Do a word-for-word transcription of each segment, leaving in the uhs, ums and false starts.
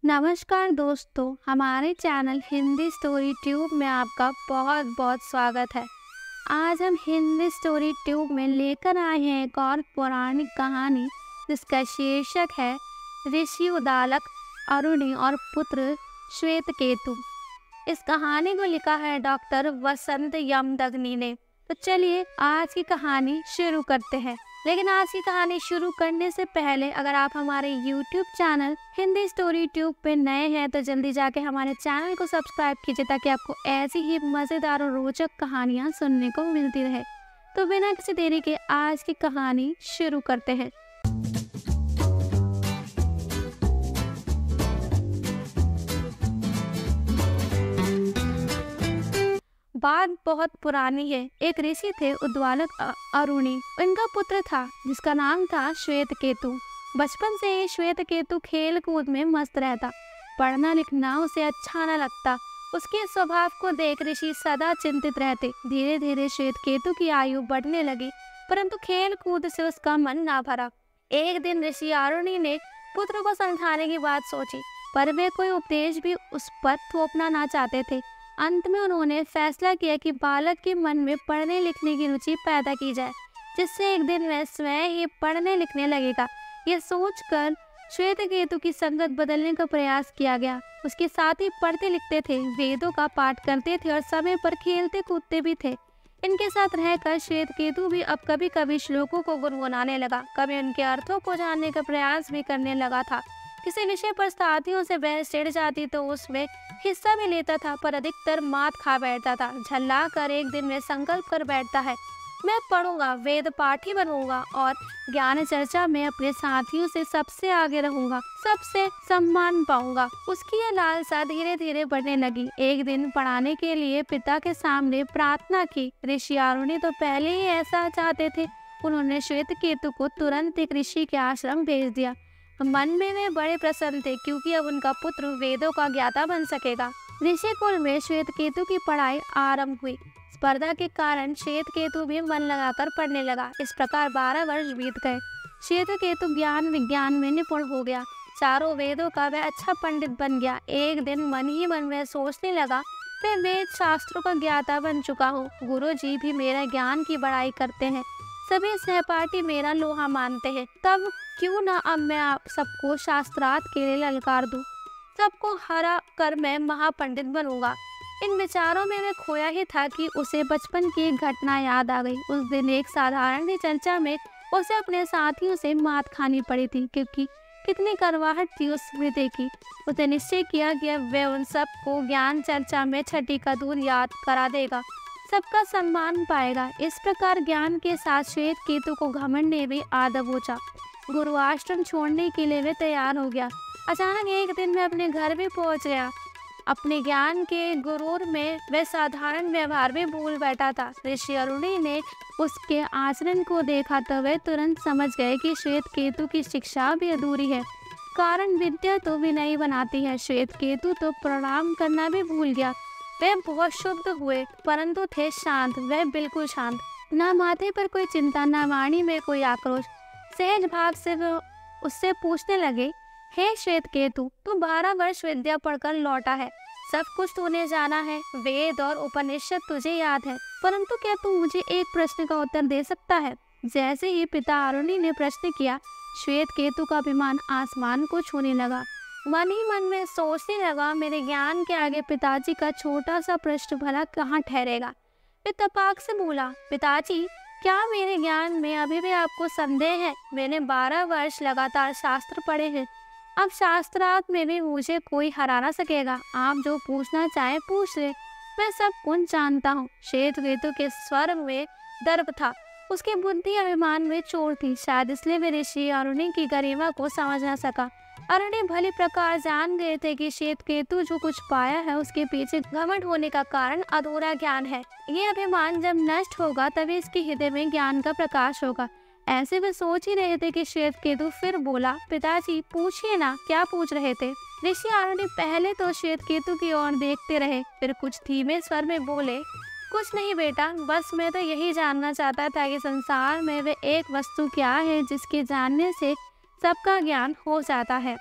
नमस्कार दोस्तों, हमारे चैनल हिंदी स्टोरी ट्यूब में आपका बहुत बहुत स्वागत है। आज हम हिंदी स्टोरी ट्यूब में लेकर आए हैं एक और पौराणिक कहानी जिसका शीर्षक है ऋषि उदालक अरुणि और पुत्र श्वेतकेतु। इस कहानी को लिखा है डॉक्टर वसंत यमदग्नि ने। तो चलिए आज की कहानी शुरू करते हैं। लेकिन आज की कहानी शुरू करने से पहले अगर आप हमारे YouTube channel Hindi story tube पे नए हैं तो जल्दी जाके हमारे चैनल को सब्सक्राइब कीजिए ताकि आपको ऐसी ही मज़ेदार और रोचक कहानियाँ सुनने को मिलती रहे। तो बिना किसी देरी के आज की कहानी शुरू करते हैं। बात बहुत पुरानी है। एक ऋषि थे उद्वालक अरुणि। उनका पुत्र था जिसका नाम था श्वेतकेतु। बचपन से ही श्वेतकेतु खेल कूद में मस्त रहता। पढ़ना लिखना उसे अच्छा न लगता। उसके स्वभाव को देख ऋषि सदा चिंतित रहते। धीरे धीरे श्वेतकेतु की आयु बढ़ने लगी परंतु खेल कूद से उसका मन ना भरा। एक दिन ऋषि अरुणि ने पुत्र को समझाने की बात सोची पर वे कोई उपदेश भी उस पर थोपना ना चाहते थे। अंत में उन्होंने फैसला किया कि बालक के मन में पढ़ने लिखने की रुचि पैदा की जाए जिससे एक दिन वह स्वयं ही पढ़ने लिखने लगेगा। यह सोचकर श्वेतकेतु की संगत बदलने का प्रयास किया गया। उसके साथ ही पढ़ते लिखते थे, वेदों का पाठ करते थे और समय पर खेलते कूदते भी थे। इनके साथ रहकर श्वेतकेतु भी अब कभी कभी श्लोकों को गुनगुनाने लगा, कभी उनके अर्थों को जानने का प्रयास भी करने लगा था। किसी विषय पर साथियों से बहस छिड़ जाती तो उसमें हिस्सा भी लेता था पर अधिकतर मात खा बैठता था। झल्ला कर एक दिन में संकल्प कर बैठता है, मैं पढ़ूंगा, वेद पाठी बनूंगा और ज्ञान चर्चा में अपने साथियों से सबसे आगे रहूंगा, सबसे सम्मान पाऊंगा। उसकी यह लालसा धीरे धीरे बढ़ने लगी। एक दिन पढ़ाने के लिए पिता के सामने प्रार्थना की। ऋषि अरुणि तो पहले ही ऐसा चाहते थे। उन्होंने श्वेतकेतु को तुरंत एक ऋषि के आश्रम भेज दिया। मन में वे बड़े प्रसन्न थे क्योंकि अब उनका पुत्र वेदों का ज्ञाता बन सकेगा। ऋषि कुल में श्वेतकेतु की पढ़ाई आरंभ हुई। स्पर्धा के कारण श्वेतकेतु भी मन लगाकर पढ़ने लगा। इस प्रकार बारह वर्ष बीत गए। श्वेतकेतु ज्ञान विज्ञान में निपुण हो गया। चारों वेदों का वह अच्छा पंडित बन गया। एक दिन मन ही मन में सोचने लगा, मैं वेद शास्त्रों का ज्ञाता बन चुका हूँ। गुरु जी भी मेरा ज्ञान की बड़ाई करते हैं, सभी सहपाठी मेरा लोहा मानते हैं, तब क्यों ना अब मैं आप सबको शास्त्रार्थ के लिए ललकार दूं। सबको हरा कर मैं महापंडित बनूंगा। इन विचारों में वह खोया ही था कि उसे बचपन की एक घटना याद आ गई। उस दिन एक साधारण सी चर्चा में उसे अपने साथियों से मात खानी पड़ी थी क्योंकि कितनी करवाहट थी उस स्मृति की। उसने निश्चय किया कि अब वह उन सबको ज्ञान चर्चा में छठी का दूध याद करा देगा, सबका सम्मान पाएगा। इस प्रकार ज्ञान के साथ श्वेतकेतु को घमंड ने भी आधा बूझा। गुरु आश्रम छोड़ने के लिए वे तैयार हो गया। अचानक एक दिन वह अपने घर भी पहुंच गया। अपने ज्ञान के गुरूर में वह साधारण व्यवहार भी भूल बैठा था। ऋषि अरुणि ने उसके आचरण को देखा तो वह तुरंत समझ गए कि श्वेतकेतु की शिक्षा भी अधूरी है। कारण विद्या तो विनयी बनाती है। श्वेतकेतु तो प्रणाम करना भी भूल गया। वे बहुत शुद्ध हुए परंतु थे शांत। वह बिल्कुल शांत, न माथे पर कोई चिंता, न वाणी में कोई आक्रोश। सहज भाव से वो उससे पूछने लगे, हे श्वेतकेतु, तू बारह वर्ष विद्या पढ़कर लौटा है, सब कुछ तूने जाना है, वेद और उपनिषद तुझे याद है, परंतु क्या तू मुझे एक प्रश्न का उत्तर दे सकता है? जैसे ही पिता अरुणि ने प्रश्न किया, श्वेतकेतु का अभिमान आसमान को छूने लगा। मन ही मन में सोचने लगा, मेरे ज्ञान के आगे पिताजी का छोटा सा प्रश्न भला कहाँ ठहरेगा। वे तपाक से बोला, पिताजी, क्या मेरे ज्ञान में अभी भी आपको संदेह है? मैंने बारह वर्ष लगातार शास्त्र पढ़े हैं, अब शास्त्रार्थ में भी मुझे कोई हरा ना सकेगा। आप जो पूछना चाहे पूछ ले, मैं सब कुछ जानता हूँ। श्वेतकेतु के स्वर में दर्प था, उसकी बुद्धि अभिमान में चोट थी। शायद इसलिए वे ऋषि अरुणि की गरिमा को समझ न सका। अरुणि भली प्रकार जान गए थे कि श्वेतकेतु जो कुछ पाया है उसके पीछे घमंड होने का कारण अधूरा ज्ञान है। ये अभिमान जब नष्ट होगा तभी इसके हृदय में ज्ञान का प्रकाश होगा। ऐसे वे सोच ही रहे थे कि श्वेतकेतु फिर बोला, पिताजी पूछिए ना, क्या पूछ रहे थे? ऋषि अरुणि पहले तो श्वेतकेतु की ओर देखते रहे, फिर कुछ धीमे स्वर में बोले, कुछ नहीं बेटा, बस मैं तो यही जानना चाहता था कि संसार में वे एक वस्तु क्या है जिसके जानने से सबका ज्ञान हो जाता है।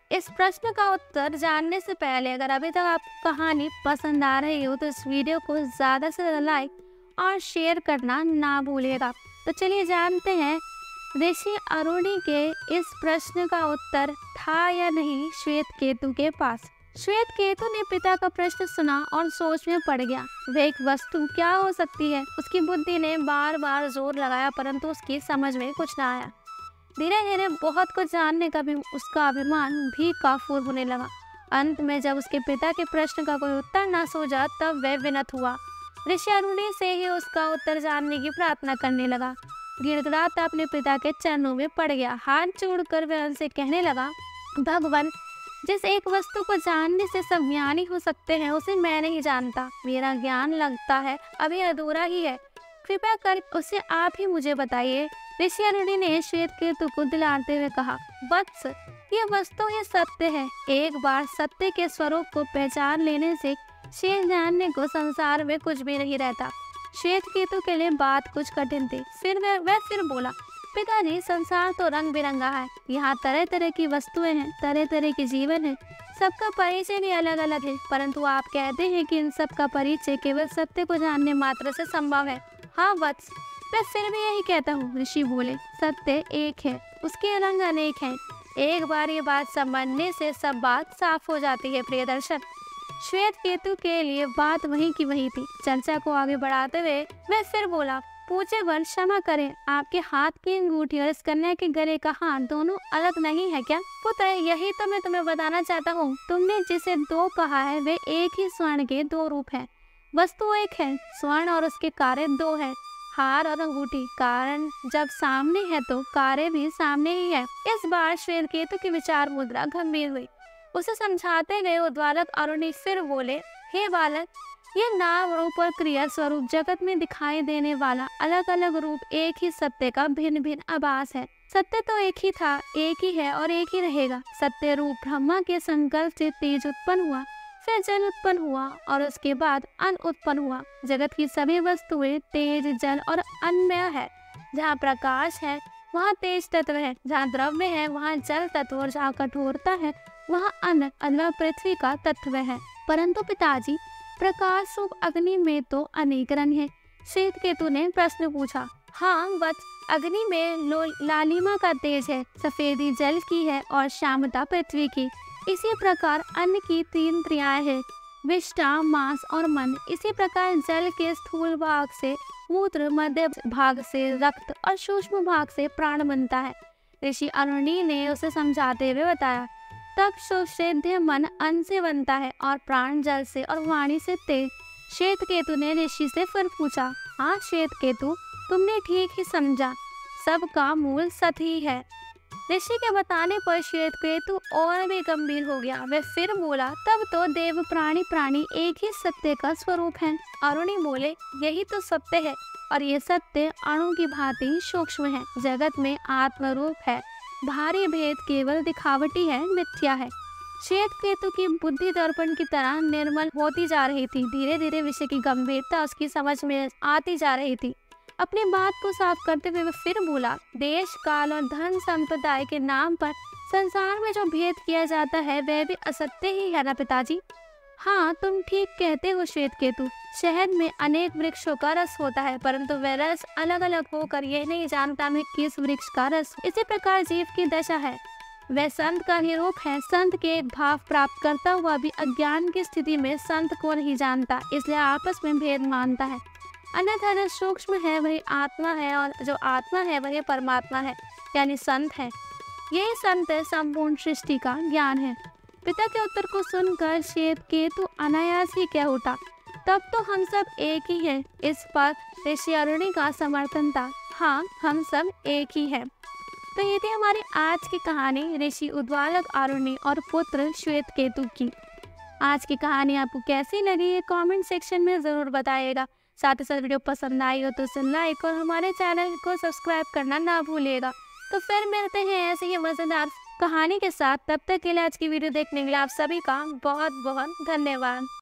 इस प्रश्न का उत्तर जानने से पहले अगर अभी तक आपको कहानी पसंद आ रही हो तो इस वीडियो को ज़्यादा से ज़्यादा लाइक और शेयर करना ना भूलिएगा। तो चलिए जानते हैं ऋषि अरुणी के इस प्रश्न का उत्तर था या नहीं श्वेत केतु के पास। श्वेत केतु ने पिता का प्रश्न सुना और सोच में पड़ गया। वह एक वस्तु क्या हो सकती है, उसकी बुद्धि ने बार बार जोर लगाया परंतु उसकी समझ में कुछ ना आया। धीरे धीरे बहुत कुछ जानने का भी उसका अभिमान भी काफूर होने लगा। अंत में जब उसके पिता के प्रश्न का कोई उत्तर ना सूझा तब वह विनत हुआ। ऋषि अरुणी से ही उसका उत्तर जानने की प्रार्थना करने लगा। गिड़गिड़ाता अपने पिता के चरणों में पड़ गया। हाथ जोड़कर वह उनसे कहने लगा, भगवान, जिस एक वस्तु को जानने से सब ज्ञानी हो सकते हैं उसे मैं नहीं जानता। मेरा ज्ञान लगता है अभी अधूरा ही है, कृपया कर उसे आप ही मुझे बताइए। ऋषि अरुणी ने श्वेत केतु को दिलाते हुए कहा, वत्स, ये वस्तु ही सत्य है। एक बार सत्य के स्वरूप को पहचान लेने से शेष जानने को संसार में कुछ भी नहीं रहता। श्वेत केतु के लिए बात कुछ कठिन थी। फिर वह वह फिर बोला, पिताजी, संसार तो रंग बिरंगा है। यहाँ तरह तरह की वस्तुएं हैं, तरह तरह के जीवन है, सबका परिचय भी अलग अलग है, परंतु आप कहते हैं कि इन सब का परिचय केवल सत्य को जानने मात्र से संभव है। हाँ वत्स, मैं फिर भी यही कहता हूँ, ऋषि बोले। सत्य एक है, उसके रंग अनेक हैं। एक बार ये बात समझने से सब बात साफ हो जाती है। प्रियदर्शन, श्वेत केतु के लिए बात वहीं की वहीं थी। चर्चा को आगे बढ़ाते हुए वह फिर बोला, पूछे वर, क्षमा करें, आपके हाथ की अंगूठी और इस कन्या के गले का हाथ दोनों अलग नहीं है क्या? पुत्र, यही तो मैं तुम्हें बताना चाहता हूँ। तुमने जिसे दो कहा है वे एक ही स्वर्ण के दो रूप हैं। वस्तु एक है, स्वर्ण और उसके कार्य दो है। हार और अंगूठी कारण जब सामने है तो कार्य भी सामने ही है। इस बार श्वेत केतु की विचार मुद्रा गंभीर हुई। उसे समझाते गए उद्वालक अरुणी फिर बोले, हे बालक, ये नाम रूप और क्रिया स्वरूप जगत में दिखाई देने वाला अलग अलग रूप एक ही सत्य का भिन्न भिन्न आभास है। सत्य तो एक ही था, एक ही है और एक ही रहेगा। सत्य रूप ब्रह्मा के संकल्प से तेज उत्पन्न हुआ, फिर जल उत्पन्न हुआ और उसके बाद अन्न उत्पन्न हुआ। जगत की सभी वस्तुएं तेज, जल और अन्नमय है। जहाँ प्रकाश है वहाँ तेज तत्व है, जहाँ द्रव्य है वहाँ जल तत्व और जहाँ कठोरता है वहाँ अन्न अथवा पृथ्वी का तत्व है। परंतु पिताजी, प्रकाश रूप अग्नि में तो अनेक रंग है। श्वेत केतु ने प्रश्न पूछा। हाँ वत्स, अग्नि में लालिमा का तेज है, सफेदी जल की है और श्यामता पृथ्वी की। इसी प्रकार अन्न की तीन क्रियाएं हैं, विष्ठा, मांस और मन। इसी प्रकार जल के स्थूल भाग से मूत्र, मध्य भाग से रक्त और सूक्ष्म भाग से प्राण बनता है। ऋषि अरुणी ने उसे समझाते हुए बताया, तब सुषेध्य मन अन्न से बनता है और प्राण जल से और वाणी से तेज। श्वेत केतु ने ऋषि से फिर पूछा, हाँ श्वेत केतु, तुमने ठीक ही समझा, सबका मूल सत्य ही है। ऋषि के बताने पर श्वेत केतु और भी गंभीर हो गया। वह फिर बोला, तब तो देव प्राणी प्राणी एक ही सत्य का स्वरूप है। अरुणी बोले, यही तो सत्य है और ये सत्य अणु की भांति सूक्ष्म है। जगत में आत्मरूप है, भारी भेद केवल दिखावटी है, मिथ्या है। श्वेत केतु की बुद्धि दर्पण की तरह निर्मल होती जा रही थी। धीरे धीरे विषय की गंभीरता उसकी समझ में आती जा रही थी। अपनी बात को साफ करते हुए वह फिर बोला, देश, काल और धन संप्रदाय के नाम पर संसार में जो भेद किया जाता है वह भी असत्य ही है ना पिताजी? हाँ, तुम ठीक कहते हो श्वेत केतु। शहद में अनेक वृक्षों का रस होता है, परंतु वह रस अलग अलग होकर यह नहीं जानता मैं किस वृक्ष का रस। इसी प्रकार जीव की दशा है, वह संत का ही रूप है। संत के एक भाव प्राप्त करता हुआ भी अज्ञान की स्थिति में संत को नहीं जानता, इसलिए आपस में भेद मानता है। अन्यथा जो सूक्ष्म है वही आत्मा है और जो आत्मा है वही परमात्मा है, यानी संत है। यही संत संपूर्ण सृष्टि का ज्ञान है। पिता के उत्तर को सुनकर श्वेत केतु अनायास ही कह उठा, तब तो हम सब एक ही हैं। इस पर ऋषि अरुणी का समर्थन था, हाँ हम सब एक ही हैं। तो ये थी हमारी आज की कहानी ऋषि उद्वालक अरुणी और पुत्र श्वेत केतु की। आज की कहानी आपको कैसी लगी ये कमेंट सेक्शन में ज़रूर बताइएगा। साथ ही साथ वीडियो पसंद आई हो तो उसे लाइक और हमारे चैनल को सब्सक्राइब करना ना भूलिएगा। तो फिर मिलते हैं ऐसे ही मज़ेदार कहानी के साथ। तब तक के लिए आज की वीडियो देखने के लिए आप सभी का बहुत बहुत धन्यवाद।